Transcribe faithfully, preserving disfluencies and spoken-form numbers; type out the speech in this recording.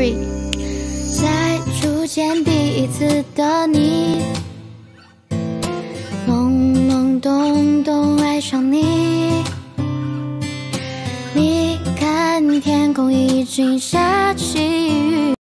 Three， 在初见彼此的你，懵懵懂懂爱上你。你看天空已经下起雨。